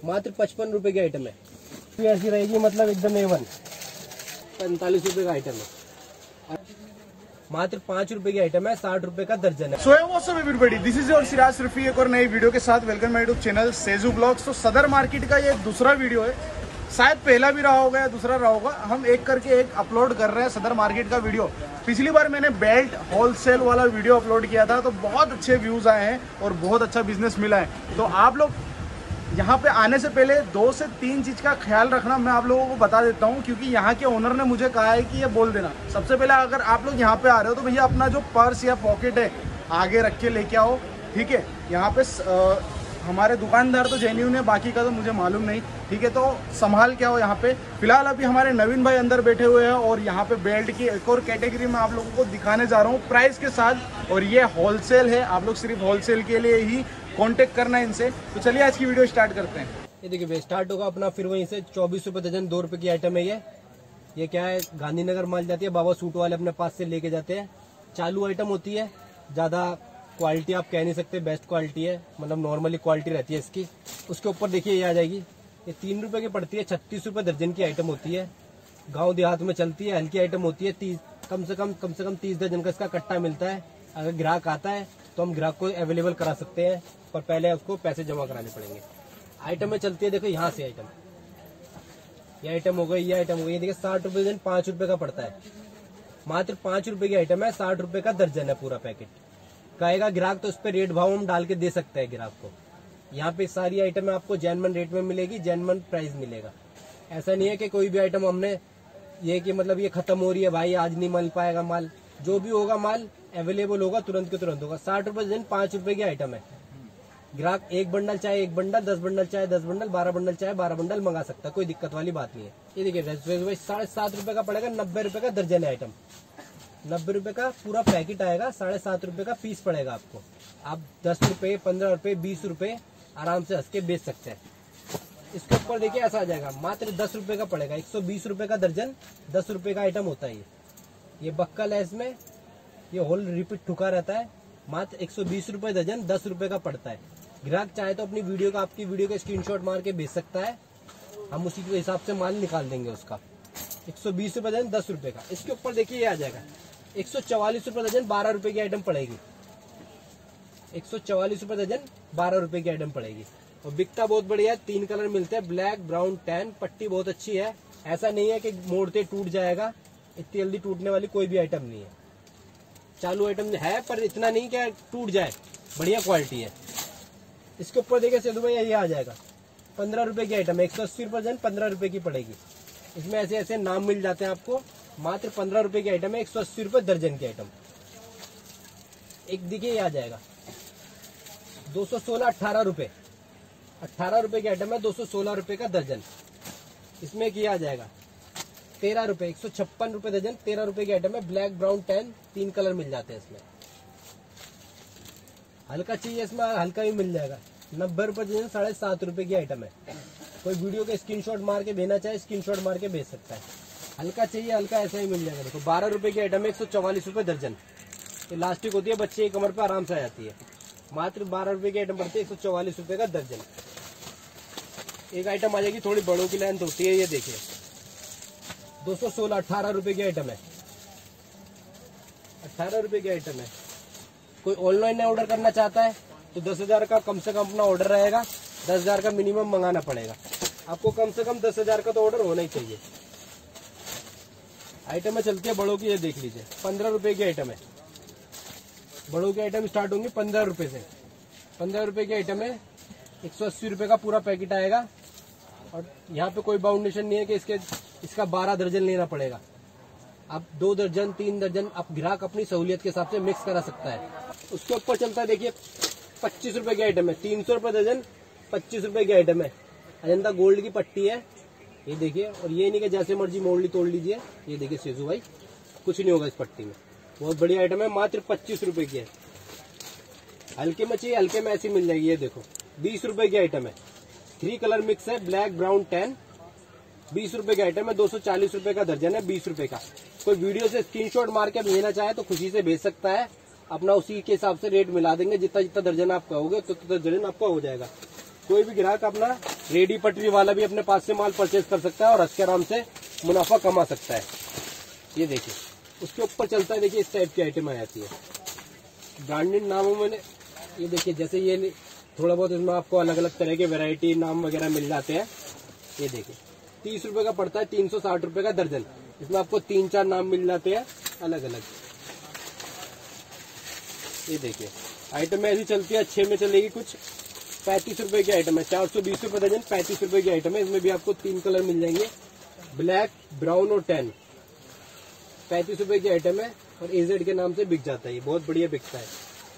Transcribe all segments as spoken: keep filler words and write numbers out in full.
मात्र पचपन रुपए की आइटम है। तो ऐसी रहेगी, मतलब एकदम ए वन। पैंतालीस रुपए का आइटम है। मात्र पाँच रुपए की आइटम है, साठ रुपए का दर्जन है। So what's up everybody, this is your Siraj Rafi एक और नई वीडियो के साथ। Welcome my YouTube channel Seju blogs. तो सदर मार्केट का ये दूसरा वीडियो है, शायद पहला भी रहा होगा या दूसरा रहा होगा। हम एक करके एक अपलोड कर रहे हैं सदर मार्केट का वीडियो। पिछली बार मैंने बेल्ट होलसेल वाला वीडियो अपलोड किया था, तो बहुत अच्छे व्यूज आए हैं और बहुत अच्छा बिजनेस मिला है। तो आप लोग यहाँ पे आने से पहले दो से तीन चीज़ का ख्याल रखना मैं आप लोगों को बता देता हूँ, क्योंकि यहाँ के ओनर ने मुझे कहा है कि ये बोल देना। सबसे पहले अगर आप लोग यहाँ पे आ रहे हो तो भैया अपना जो पर्स या पॉकेट है आगे रख के लेके आओ, ठीक है। यहाँ पे आ, हमारे दुकानदार तो जेन्यून है, बाकी का तो मुझे मालूम नहीं, ठीक है। तो संभाल के आओ यहाँ पे। फिलहाल अभी हमारे नवीन भाई अंदर बैठे हुए हैं और यहाँ पे बेल्ट की एक और कैटेगरी में आप लोगों को दिखाने जा रहा हूँ प्राइस के साथ। और ये होलसेल है, आप लोग सिर्फ होलसेल के लिए ही कांटेक्ट करना है इनसे। तो चलिए आज की वीडियो स्टार्ट करते हैं। ये देखिए स्टार्ट होगा अपना फिर वहीं से। चौबीस रुपए दर्जन, दो रुपए की आइटम है ये। ये क्या है, गांधीनगर माल जाती है, बाबा सूट वाले अपने पास से लेके जाते हैं। चालू आइटम होती है, ज्यादा क्वालिटी आप कह नहीं सकते, बेस्ट क्वालिटी है, मतलब नॉर्मली क्वालिटी रहती है इसकी। उसके ऊपर देखिए ये आ जाएगी, ये तीन रुपए की पड़ती है, छत्तीस रुपए दर्जन की आइटम होती है। गांव देहात में चलती है, हल्की आइटम होती है। तीस कम से कम कम से कम तीस दर्जन का इसका कट्टा मिलता है। अगर ग्राहक आता है तो हम ग्राहक को अवेलेबल करा सकते हैं, पर पहले उसको पैसे जमा कराने पड़ेंगे। आइटम में चलती है, देखो यहाँ से आइटम, ये आइटम हो गई, ये आइटम हो गई। ये देखिए साठ रुपए दर्जन, पांच रुपए का पड़ता है। मात्र पांच रुपए की आइटम है, साठ रुपए का दर्जन है पूरा पैकेट। कहेगा ग्राहक तो उस पर रेट भाव हम डाल के दे सकते हैं ग्राहक को। यहाँ पे सारी आइटम आपको जेन्युइन रेट में मिलेगी, जेन्युइन प्राइस मिलेगा। ऐसा नहीं है कि कोई भी आइटम हमने ये कि मतलब ये खत्म हो रही है भाई, आज नहीं मिल पाएगा माल। जो भी होगा माल अवेलेबल होगा, तुरंत के तुरंत होगा। साठ रुपए दर्जन, पांच रुपए की आइटम है। ग्राहक एक बंडल चाहे एक बंडल, दस बंडल चाहे दस बंडल, बारह बंडल चाहे बारह बंडल मंगा सकता है, कोई दिक्कत वाली बात नहीं है। ये देखिए साढ़े सात रुपए का पड़ेगा, नब्बे रुपए का दर्जन है आइटम। नब्बे रुपए का पूरा पैकेट आएगा, साढ़े सात रुपए का पीस पड़ेगा आपको। आप दस रुपए, पंद्रह रुपए, बीस रुपए आराम से हंस के बेच सकते हैं। इसके ऊपर देखिए ऐसा आ जाएगा, मात्र दस रुपए का पड़ेगा, एक सौ बीस रुपए का दर्जन, दस रुपए का आइटम होता है ये। ये बक्कल है, इसमें ये होल रिपीट ठुका रहता है। मात्र एक सौ बीस रुपए दर्जन, दस रुपए का पड़ता है। ग्राहक चाहे तो अपनी वीडियो का आपकी वीडियो का स्क्रीनशॉट मार के बेच सकता है, हम उसी के हिसाब से माल निकाल देंगे उसका। एक सौ बीस रुपए दर्जन, दस रुपए का। इसके ऊपर देखिए ये आ जाएगा एक सौ चवालीस रुपए दर्जन, बारह रुपए की आइटम पड़ेगी। एक सौ चवालीस रुपए दर्जन, बारह रुपए की आइटम पड़ेगी। और बिकता बहुत बढ़िया है, तीन कलर मिलते हैं, ब्लैक, ब्राउन, टैन। पट्टी बहुत अच्छी है, ऐसा नहीं है कि मोड़ते टूट जाएगा, इतनी जल्दी टूटने वाली कोई भी आइटम नहीं है। चालू आइटम है पर इतना नहीं कि टूट जाए, बढ़िया क्वालिटी है। इसके ऊपर देखिए सेदू भाई ये आ जाएगा पंद्रह रुपए की आइटम है, एक सौ अस्सी रुपए दर्जन, पंद्रह रुपए की पड़ेगी। इसमें ऐसे ऐसे नाम मिल जाते हैं आपको। मात्र पंद्रह रुपए की आइटम है, एक सौ अस्सी रुपए दर्जन की आइटम। एक देखिए ये आ जाएगा दो सौ सोलह, अट्ठारह रुपए, अट्ठारह रुपए की आइटम है, दो सौ सोलह रुपए का दर्जन। इसमें किया आ जाएगा तेरह रुपए, एक सौ छप्पन रुपए दर्जन, तेरह रुपए की आइटम है। ब्लैक, ब्राउन, टैन, तीन कलर मिल जाते हैं इसमें। हल्का चाहिए इसमें, हल्का भी मिल जाएगा। नब्बे रुपए दर्जन, साढ़े सात रुपए की आइटम है। कोई वीडियो के स्क्रीनशॉट मार के भेजना चाहे, स्क्रीनशॉट मार के भेज सकता है। हल्का चाहिए, हल्का ऐसा ही मिल जाएगा। देखो बारह रुपए की आइटम है, एक सौ चौवालीस रुपए दर्जन। इलास्टिक होती है, बच्चे की कमर पे आराम से आ जाती है। मात्र बारह रुपए की आइटम पड़ती है, एक सौ चौवालीस रुपए का दर्जन। एक आइटम आ जाएगी थोड़ी बड़ों की लेंथ होती है, ये देखिए दो सौ सोलह, अठारह रुपए की आइटम है, अठारह रुपए की आइटम है। कोई ऑनलाइन ऑर्डर करना चाहता है तो दस हजार का कम से कम अपना ऑर्डर रहेगा, दस हजार का मिनिमम मंगाना पड़ेगा आपको। कम से कम दस हजार का तो ऑर्डर होना ही चाहिए। आइटम में चलती है बड़ों की, ये देख लीजिए पंद्रह रुपए की आइटम है। बड़ों की आइटम स्टार्ट होंगी पंद्रह रुपए से। पंद्रह रुपए की आइटम है, एक सौ अस्सी रुपए का पूरा पैकेट आएगा। और यहाँ पे कोई बाउंडेशन नहीं है कि इसके इसका बारह दर्जन लेना पड़ेगा। आप दो दर्जन, तीन दर्जन, आप ग्राहक अपनी सहूलियत के हिसाब से मिक्स करा सकता है। उसके ऊपर चलता है देखिए पच्चीस रुपए की आइटम है, तीन सौ रुपए दर्जन, पच्चीस रुपए की आइटम है। अजंता गोल्ड की पट्टी है, ये देखिए। और ये नहीं कि जैसे मर्जी मोड़ ली तोड़ लीजिए, ये देखिए सेजू भाई कुछ नहीं होगा इस पट्टी में, बहुत बढ़िया आइटम है। मात्र पच्चीस रुपए की है। हल्के में चाहिए, हल्के में ऐसी मिल जाएगी। ये देखो बीस रुपए की आइटम है, थ्री कलर मिक्स है, ब्लैक, ब्राउन, टैन। बीस रुपए की आइटम है, दो सौ चालीस रुपए का दर्जन है, बीस रुपए का। कोई वीडियो से स्क्रीनशॉट मार के भेजना चाहे तो खुशी से भेज सकता है, अपना उसी के हिसाब से रेट मिला देंगे। जितना जितना दर्जन आप कहोगे तो दर्जन आपका हो जाएगा। कोई भी ग्राहक अपना रेडी पटरी वाला भी अपने पास से माल परचेज कर सकता है और हंस के आराम से मुनाफा कमा सकता है। ये देखिए, उसके ऊपर चलता है, देखिए इस टाइप की आइटम आ जाती है ब्रांडेड नामों में। ये देखिए, जैसे ये थोड़ा बहुत इसमें आपको अलग अलग तरह के वैरायटी नाम वगैरह मिल जाते हैं। ये देखिए, तीस रुपए का पड़ता है, तीन सौ साठ रुपए का दर्जन। इसमें आपको तीन चार नाम मिल जाते हैं अलग अलग। ये देखिए, आइटम ऐसी चलती है, अच्छे में चलेगी कुछ। पैंतीस रुपए की आइटम है, चार सौ बीस रुपए दर्जन, पैंतीस रुपए की आइटम है। इसमें भी आपको तीन कलर मिल जाएंगे, ब्लैक, ब्राउन और टैन। पैंतीस रुपए की आइटम है और एजेड के नाम से बिक जाता है, ये बहुत बढ़िया बिकता है।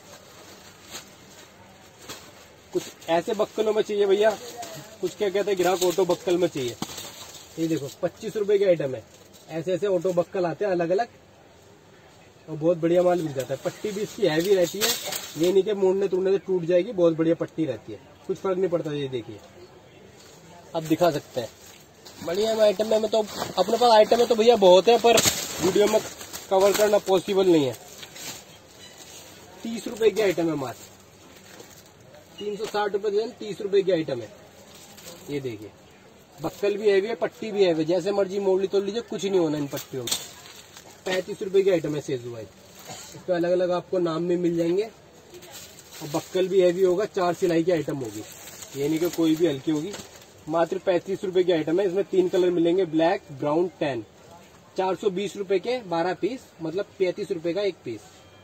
कुछ ऐसे बक्कलों में चाहिए भैया, कुछ क्या कहते हैं ग्राहक ऑटो बक्कल में चाहिए। ये देखो, पच्चीस रुपए की आइटम है। ऐसे ऐसे ऑटो बक्कल आते हैं अलग अलग और बहुत बढ़िया माल मिल जाता है। पट्टी भी इसकी हैवी रहती है, ये नहीं कि मोड़ने तोड़ने से टूट जाएगी, बहुत बढ़िया पट्टी रहती है, कुछ फर्क नहीं पड़ता। ये देखिए, अब दिखा सकते हैं बढ़िया आइटम में। तो अपने पास आइटम है तो भैया बहुत है, पर वीडियो में कवर करना पॉसिबल नहीं है। तीस रुपए की आइटम है मात्र, तीन सौ साठ रुपए दर्जन, तीस रुपए की आइटम है। ये देखिए, बक्कल भी हैवी है, पट्टी भी हैवी, जैसे मर्जी मोड़ ली तोड़ लीजिए, कुछ नहीं होना इन पट्टियों में। पैंतीस रुपए की आइटम है सेजू वाइज। इस पे अलग अलग आपको नाम भी मिल जाएंगे और बक्कल भी हैवी होगा, चार सिलाई की आइटम होगी, ये नहीं कि कोई भी हल्की होगी। मात्र पैंतीस रुपए की आइटम है। इसमें तीन कलर मिलेंगे, ब्लैक, ब्राउन, टैन। चार सौ बीस रुपए के बारह पीस, मतलब पैंतीस रुपए का एक पीस।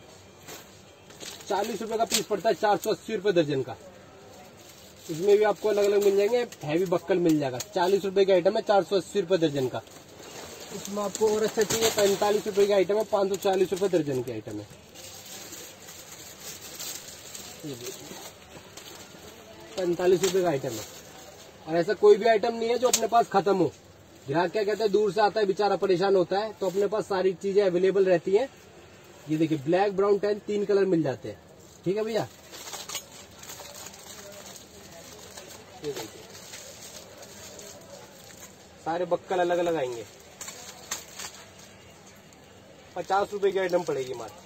चालीस रुपए का पीस पड़ता है, चार सौ अस्सी रुपए दर्जन का। इसमें भी आपको अलग अलग मिल जाएंगे, हैवी बक्कल मिल जाएगा। चालीस रुपए की आइटम है, चार सौ अस्सी रुपए दर्जन का। इसमें आपको और अच्छा चाहिए, पैंतालीस रुपए की आइटम है, पाँच सौ चालीस रुपए दर्जन की आइटम है। पैंतालीस रुपए का आइटम है। और ऐसा कोई भी आइटम नहीं है जो अपने पास खत्म हो। ग्राहक क्या कहते हैं, दूर से आता है बेचारा, परेशान होता है, तो अपने पास सारी चीजें अवेलेबल रहती हैं। ये देखिए, ब्लैक, ब्राउन, टैन, तीन कलर मिल जाते हैं। ठीक है भैया, ये देखिए सारे बक्कल अलग अलग आएंगे। पचास रुपए की आइटम पड़ेगी मात्र।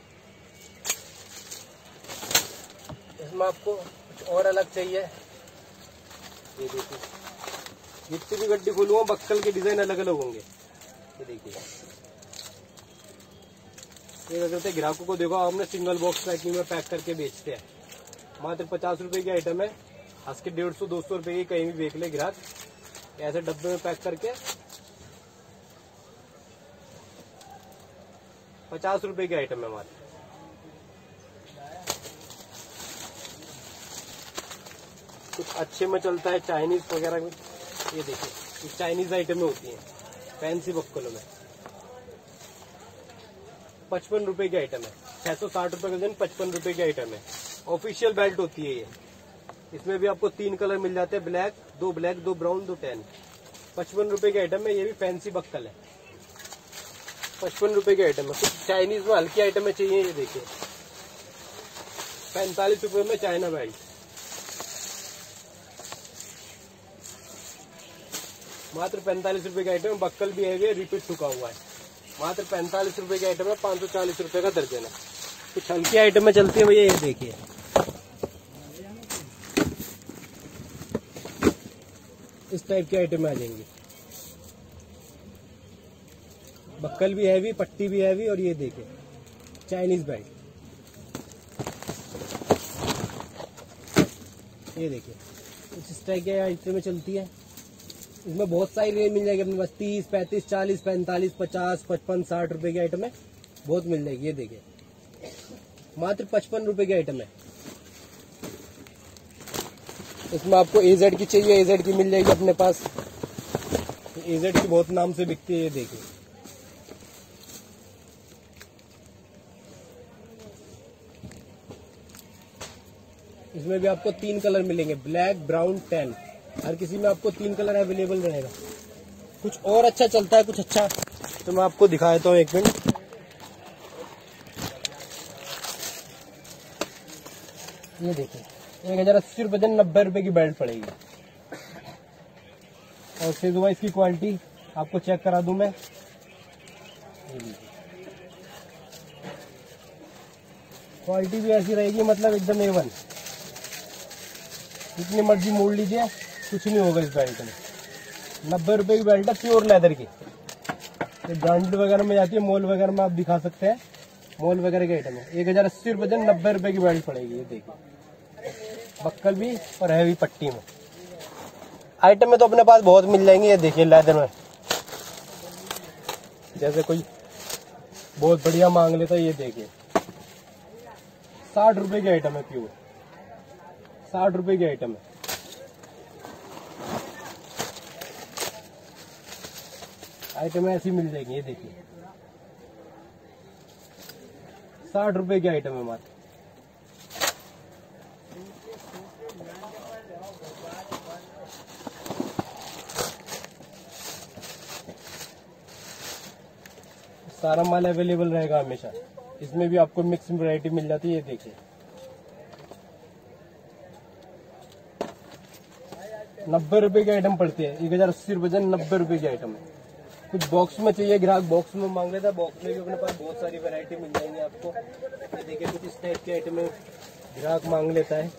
इसमें आपको कुछ और अलग चाहिए। ये देखिए, जितनी भी गड्डी खोलूंगा बक्कल के डिजाइन अलग अलग होंगे। ये देखिए, ये क्या करते हैं, ग्राहकों को देखो हमने सिंगल बॉक्स पैकिंग में पैक करके बेचते हैं। मात्र पचास रुपए की आइटम है। आज के डेढ़ सौ दो सौ रुपए की कहीं भी बेच ले ग्राहक, ऐसे डब्बे में पैक करके पचास रुपए की आइटम है हमारी। कुछ अच्छे में चलता है चाइनीज वगैरह में। ये देखिए, ये चाइनीज आइटमें होती हैं फैंसी बक्कलों में। पचपन रुपए की आइटम है, छह सौ साठ रुपए का दिन, पचपन रुपए की आइटम है। ऑफिशियल बेल्ट होती है ये। इसमें भी आपको तीन कलर मिल जाते हैं, ब्लैक, दो ब्लैक, दो ब्राउन, दो टैन। पचपन रुपए की आइटम है, ये भी फैंसी बक्कल है। पचपन रुपए की आइटम है। कुछ चाइनीज में हल्की आइटमें चाहिए, ये देखिए, पैंतालीस रुपए में चाइना बेल्ट। मात्र पैंतालीस रुपए की आइटम है। बक्कल भी है, रिपीट ठुका हुआ है। मात्र पैंतालीस रुपए की आइटम है, पाँच सौ चालीस रुपए का दर्जन है। कुछ हल्की आइटम में चलती है भैया, ये देखिए, इस टाइप की आइटम आ जाएंगी। बक्कल भी हैवी, पट्टी भी हैवी, और ये देखिए चाइनीज बेल्ट। ये देखिए, इस टाइप की आइटम में चलती है। इसमें बहुत सारी रेंज मिल जाएगी अपने पास, तीस, पैंतीस, चालीस, पैंतालीस, पचास, पचपन, साठ रुपए की आइटम है, बहुत मिल जाएगी। ये देखिए, मात्र पचपन रुपए की आइटम है। इसमें आपको एजेड की चाहिए, एजेड की मिल जाएगी अपने पास। एजेड की बहुत नाम से बिकती है। ये देखिए, इसमें भी आपको तीन कलर मिलेंगे, ब्लैक, ब्राउन, टैन। हर किसी में आपको तीन कलर अवेलेबल रहेगा। कुछ और अच्छा चलता है, कुछ अच्छा तो मैं आपको दिखा देता हूँ, एक मिनट। ये देखिए, एक हजार अस्सी रुपए दिन, नब्बे रुपए की बेल्ट पड़ेगी। और सेजू वाइज की क्वालिटी आपको चेक करा दूं मैं। क्वालिटी भी ऐसी रहेगी, मतलब एकदम ए वन। जितनी मर्जी मोड़ लीजिए, कुछ नहीं होगा इस बेल्ट में। नब्बे रुपए की बेल्ट है, प्योर लेदर की। ये ब्रांडेड वगैरह में जाती है, मॉल वगैरह में आप दिखा सकते हैं, मॉल वगैरह के आइटम है। एक हजार अस्सी रुपए दिन नब्बे रुपए की बेल्ट पड़ेगी। ये देखिए, बक्कल भी और हैवी पट्टी में। आइटम में तो अपने पास बहुत मिल जाएंगे। ये देखिए लेदर में, जैसे कोई बहुत बढ़िया मांग लेता है। ये देखिए साठ रुपए की आइटम है, प्योर साठ रुपए की आइटम है। आइटम ऐसी मिल जाएगी। ये देखिए साठ रुपए की आइटम है मात्र। सारा माल अवेलेबल रहेगा हमेशा। इसमें भी आपको मिक्स वैरायटी मिल जाती है। ये देखिए नब्बे रुपए की आइटम पड़ती है। एक हजार अस्सी रुपए नब्बे रुपए की आइटम है। कुछ बॉक्स में चाहिए, ग्राहक बॉक्स में मांग लेता है। बॉक्स में भी अपने पास बहुत सारी वैरायटी मिल जाएंगी आपको। ये देखिए कुछ इस टाइप के आइटम में ग्राहक मांग लेता है।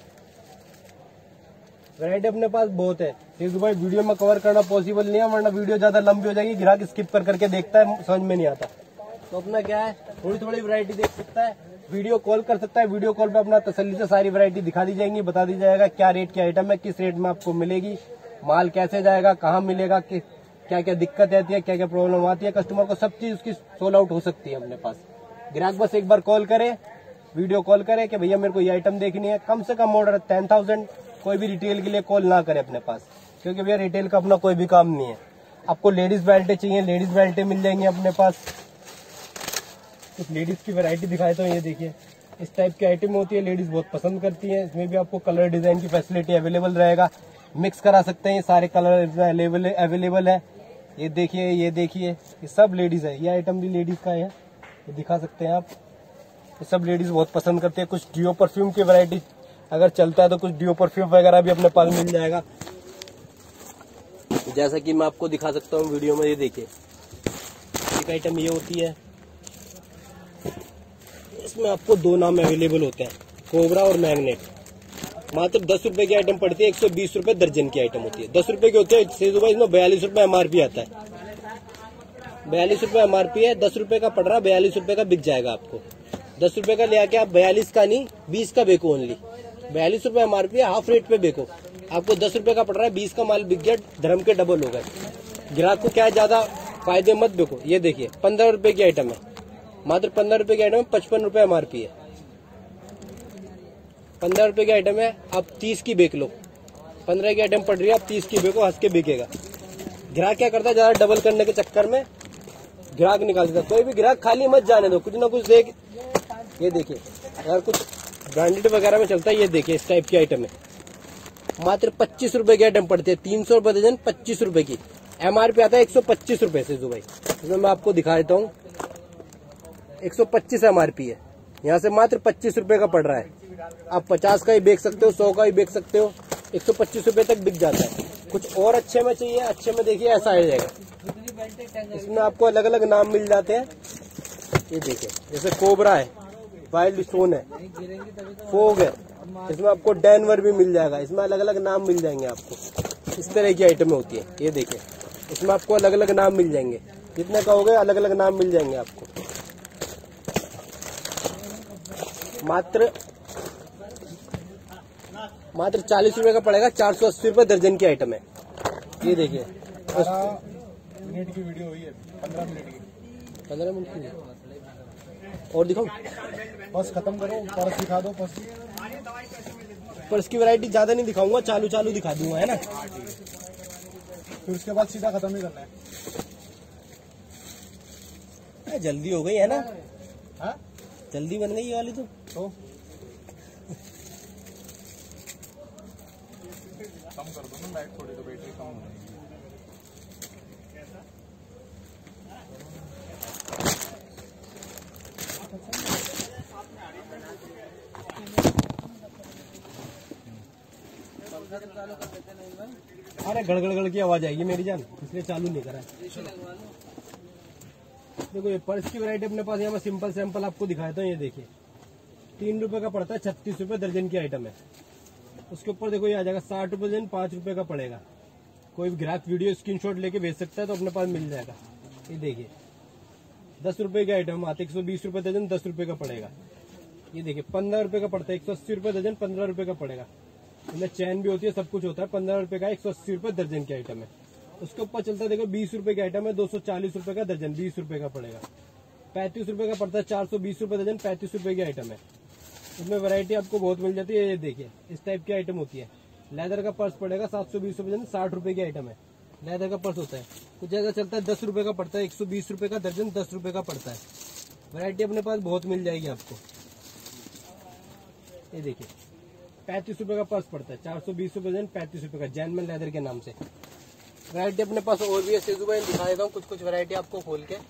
वैरायटी अपने पास बहुत है। एक भाई वीडियो में कवर करना पॉसिबल नहीं है, वरना वीडियो ज्यादा लंबी हो जाएगी, ग्राहक स्किप कर करके देखता है, समझ में नहीं आता। तो अपना क्या है, थोड़ी थोड़ी वैरायटी देख सकता है, वीडियो कॉल कर सकता है। वीडियो कॉल पे अपना तसल्ली से सारी वैरायटी दिखा दी जाएंगी, बता दी जाएगा क्या रेट की आइटम है, किस रेट में आपको मिलेगी, माल कैसे जाएगा, कहाँ मिलेगा, क्या क्या दिक्कत आती है, क्या क्या प्रॉब्लम आती है कस्टमर को, सब चीज उसकी सोल्व आउट हो सकती है अपने पास। ग्राहक बस एक बार कॉल करे, वीडियो कॉल करे कि भैया मेरे को ये आइटम देखनी है। कम से कम ऑर्डर टेन थाउजेंड, कोई भी रिटेल के लिए कॉल ना करे अपने पास, क्योंकि भैया रिटेल का अपना कोई भी काम नहीं है। आपको लेडीज बेल्टें चाहिए, लेडीज बेल्टें मिल जाएंगी अपने पास। कुछ लेडीज की वैरायटी दिखाए तो ये देखिए इस टाइप की आइटम होती है, लेडीज बहुत पसंद करती है। इसमें भी आपको कलर डिजाइन की फैसिलिटी अवेलेबल रहेगा, मिक्स करा सकते हैं। ये सारे कलर अवेलेबल है। ये देखिए, ये देखिए, ये सब लेडीज है। ये आइटम भी लेडीज का है, ये दिखा सकते हैं आप। ये सब लेडीज बहुत पसंद करते हैं। कुछ डिओ परफ्यूम की वैरायटी अगर चलता है तो कुछ डिओ परफ्यूम वगैरह भी अपने पास मिल जाएगा, जैसा कि मैं आपको दिखा सकता हूँ वीडियो में। ये देखिए एक आइटम ये होती है, इसमें आपको दो नाम अवेलेबल होते हैं, कोबरा और मैग्नेट। मात्र दस रुपए की आइटम पड़ती है, एक सौ बीस रुपए दर्जन की आइटम होती है। दस रुपए की होती है सेजू भाई, इसमें बयालीस रुपए एमआरपी आता है। बयालीस रुपए एमआरपी है, दस रुपए का पड़ रहा है, बयालीस रुपए का बिक जाएगा आपको। दस रुपए का ले आके आप बयालीस का नहीं बीस का बेको ओनली। बयालीस रुपए एमआरपी है, हाफ रेट पे बेको। आपको दस रुपए का पड़ रहा है, बीस का माल बिक गया, धर्म के डबल हो गए। ग्राहक को क्या है, ज्यादा फायदे मत बेको। ये देखिए पंद्रह रुपए की आइटम है, मात्र पंद्रह रुपए की आइटम है, पचपन रुपए एमआरपी है। पंद्रह रुपए की आइटम है, आप तीस की बेच लो। पंद्रह की आइटम पड़ रही है, आप तीस की बेको, हंस के बिकेगा। ग्राहक क्या करता है, ज्यादा डबल करने के चक्कर में ग्राहक निकाल देता है। कोई भी ग्राहक खाली मत जाने दो, कुछ ना कुछ देख। ये देखिए अगर कुछ ब्रांडेड वगैरह में चलता है, ये देखिए इस टाइप की आइटम है, मात्र पच्चीस रुपए की आइटम पड़ती है। तीन सौ रुपए दर्जन, पच्चीस रुपए की एमआरपी आता है, एक सौ पच्चीस रुपए से। जो भाई इसमें मैं आपको दिखा देता हूँ, एक सौ पच्चीस एमआरपी है, यहाँ से मात्र पच्चीस रुपए का पड़ रहा है। आप पचास का ही बेच सकते हो, सौ का ही बेच सकते हो, एक सौ पच्चीस रुपए तक बिक जाता है। कुछ और अच्छे में चाहिए, अच्छे में देखिए ऐसा आ जाएगा। इसमें आपको अलग अलग नाम मिल जाते हैं। ये देखिए जैसे कोबरा है, वाइल्ड स्टोन है, फोग है, इसमें आपको डैनवर भी मिल जाएगा। इसमें अलग अलग नाम मिल जाएंगे आपको। इस तरह की आइटमें होती है। ये देखिए इसमें आपको अलग अलग नाम मिल जाएंगे, जितने कहोगे अलग अलग नाम मिल जाएंगे आपको। मात्र मात्र चालीस रुपए का पड़ेगा, चार सौ अस्सी रुपए दर्जन की आइटम है। ये देखिए मिनट की वीडियो हुई है, पंद्रह मिनट की। पंद्रह मिनट की और दिखाओ, बस खत्म करो, पर्स दिखा दो। पर्स पर्स की वैरायटी ज्यादा नहीं दिखाऊंगा, चालू चालू दिखा दूंगा, है ना। फिर उसके बाद सीधा खत्म ही करना है। जल्दी हो गई है ना, हाँ जल्दी बन गई ये वाली तो, तो कम कर दो ना लाइट थोड़ी, तो बैटरी कम हो जाएगी। अरे गड़गड़ गड़ की आवाज आएगी मेरी जान, इसलिए चालू नहीं करा। देखो ये पर्स की वैरायटी अपने पास, यहाँ मैं सिंपल सैंपल आपको दिखाता हूँ। ये देखिए तीन रुपए का पड़ता है, छत्तीस रुपए दर्जन की आइटम है। उसके ऊपर देखो ये आ जाएगा साठ रुपए दर्जन, पांच रुपए का पड़ेगा। कोई भी ग्राहक वीडियो स्क्रीनशॉट लेके भेज सकता है तो अपने पास मिल जाएगा। ये देखिए दस रुपए के आइटम आते, एक सौ बीस रुपए दर्जन, दस रुपए का पड़ेगा। ये देखिए पंद्रह रुपए का पड़ता है, एक सौ अस्सी रुपए दर्जन, पंद्रह रुपए का पड़ेगा। इनमें चैन भी होती है, सब कुछ होता है। पंद्रह रुपए का एक सौ अस्सी रुपए दर्जन के आइटम है। उसके ऊपर चलता है देखो बीस रुपए के आइटम है, दो सौ चालीस रुपए का दर्जन, बीस रुपए का पड़ेगा। पैंतीस रुपए का पड़ता है, चार सौ बीस रुपए दर्जन, पैंतीस रुपए की आइटम है। इसमें वैरायटी आपको बहुत मिल जाती है। ये देखिए इस टाइप की आइटम होती है। लेदर का पर्स पड़ेगा सात सौ बीस रुपए दर्जन, साठ रुपए की आइटम है। लेदर का पर्स होता है। कुछ जगह चलता है दस रुपए का पड़ता है, एक सौ बीस रुपए का दर्जन, दस रुपए का पड़ता है। वैरायटी अपने पास बहुत मिल जाएगी आपको। ये देखिए पैंतीस रुपए का पर्स पड़ता है, चार सौ बीस रुपए दर्जन, पैंतीस रुपए का, जैनमैन लेदर के नाम से। वैरायटी अपने पास और भी है। सेजू भाई दिखा देता हूँ कुछ कुछ वैरायटी आपको खोल के।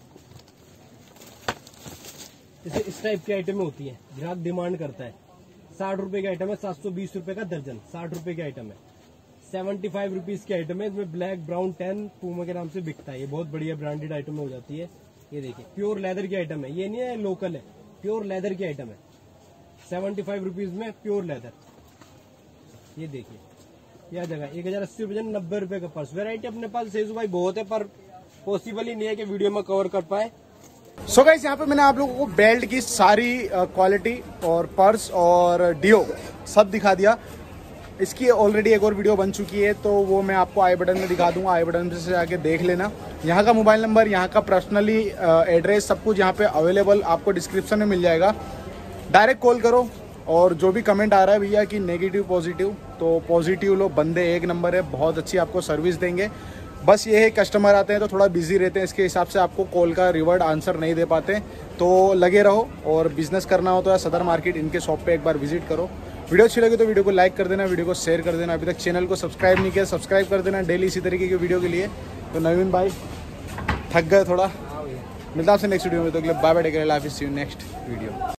जैसे इस टाइप की आइटम होती है, ग्राहक डिमांड करता है। साठ रुपए की आइटम है, सात सौ बीस रुपए का दर्जन, साठ रुपए की आइटम है। सेवेंटी फाइव रुपीज की आइटम है। इसमें ब्लैक ब्राउन टैन पूमा के नाम से बिकता है। ये बहुत बढ़िया ब्रांडेड आइटम हो जाती है। ये देखिए प्योर लेदर की आइटम है, ये नहीं है लोकल है, प्योर लेदर की आइटम है। सेवेंटी फाइव रुपीज में प्योर लेदर। ये देखिए यह जगह एक हजार अस्सी रुपए, नब्बे रुपए का पर्स। वेरायटी अपने पास सेजू भाई बहुत है, पर पॉसिबल ही नहीं है कि वीडियो में कवर कर पाए। सो गाइस यहाँ पे मैंने आप लोगों को बेल्ट की सारी क्वालिटी और पर्स और डियो सब दिखा दिया। इसकी ऑलरेडी एक और वीडियो बन चुकी है, तो वो मैं आपको आई बटन में दिखा दूंगा। आई बटन से जाके देख लेना। यहाँ का मोबाइल नंबर, यहाँ का पर्सनली एड्रेस, सब कुछ यहाँ पे अवेलेबल आपको डिस्क्रिप्शन में मिल जाएगा। डायरेक्ट कॉल करो। और जो भी कमेंट आ रहा है भैया कि नेगेटिव पॉजिटिव, तो पॉजिटिव लो, बंदे एक नंबर है, बहुत अच्छी आपको सर्विस देंगे। बस ये है कस्टमर आते हैं तो थोड़ा बिजी रहते हैं, इसके हिसाब से आपको कॉल का रिवर्ड आंसर नहीं दे पाते। तो लगे रहो, और बिजनेस करना हो तो यार सदर मार्केट इनके शॉप पे एक बार विजिट करो। वीडियो अच्छी लगी तो वीडियो को लाइक कर देना, वीडियो को शेयर कर देना। अभी तक चैनल को सब्सक्राइब नहीं किया, सब्सक्राइब कर देना डेली इसी तरीके की वीडियो के लिए। तो नवीन भाई थक गए थोड़ा, मिलता आपसे नेक्स्ट वीडियो में। तो bye bye, take care, life is see you next video.